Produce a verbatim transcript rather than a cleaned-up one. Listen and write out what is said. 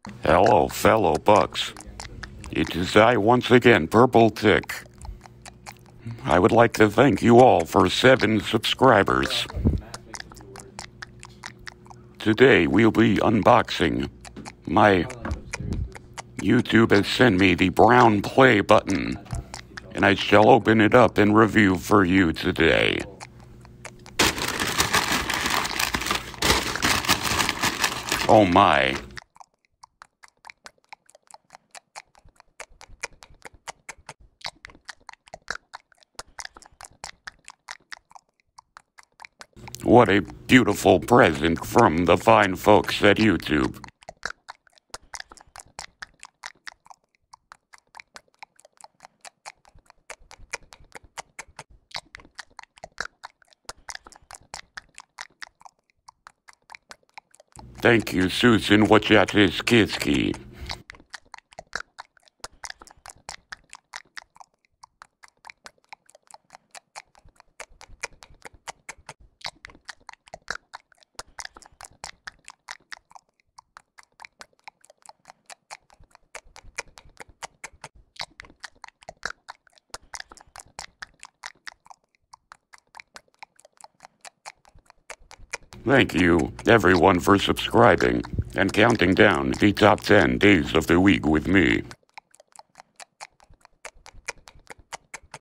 Hello, fellow bucks. It is I once again, Purple Tick. I would like to thank you all for seven subscribers. Today we'll be unboxing. My YouTube has sent me the brown play button, and I shall open it up and review for you today. Oh my. What a beautiful present from the fine folks at YouTube. Thank you, Susan Wachatis Titk. Thank you, everyone, for subscribing and counting down the top ten days of the week with me.